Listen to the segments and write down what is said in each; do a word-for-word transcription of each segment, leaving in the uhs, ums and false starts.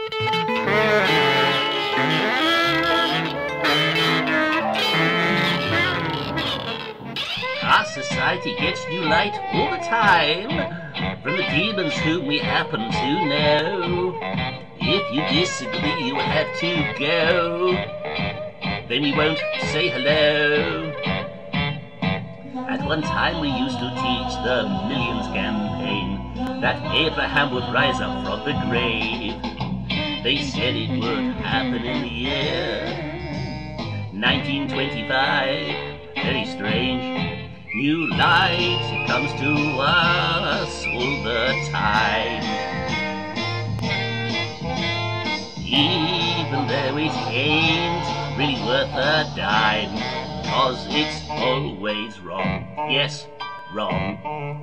Our society gets new light all the time from the demons whom we happen to know. If you disagree, you have to go. Then we won't say hello. At one time we used to teach the Millions campaign that Abraham would rise up from the grave. They said it would happen in the year nineteen twenty-five. Very strange. New light comes to us all the time. Even though it ain't really worth a dime, 'cause it's always wrong. Yes, wrong.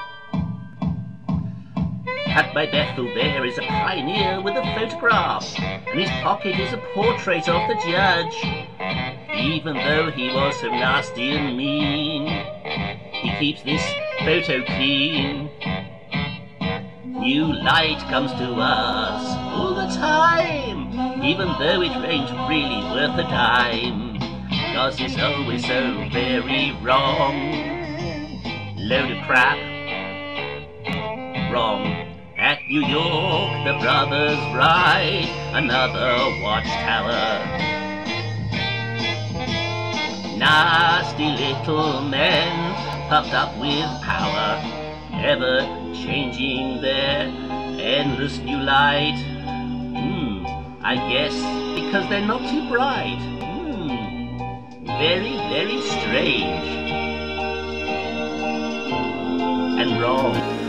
At my Bethel there is a pioneer with a photograph, and his pocket is a portrait of the judge. Even though he was so nasty and mean, he keeps this photo clean. New light comes to us all the time, even though it ain't really worth a dime, 'cause it's always so very wrong. Load of crap. Wrong. At New York, the brothers ride another watchtower. Nasty little men, puffed up with power, ever changing their endless new light. Hmm, I guess because they're not too bright. Hmm, very, very strange. And wrong.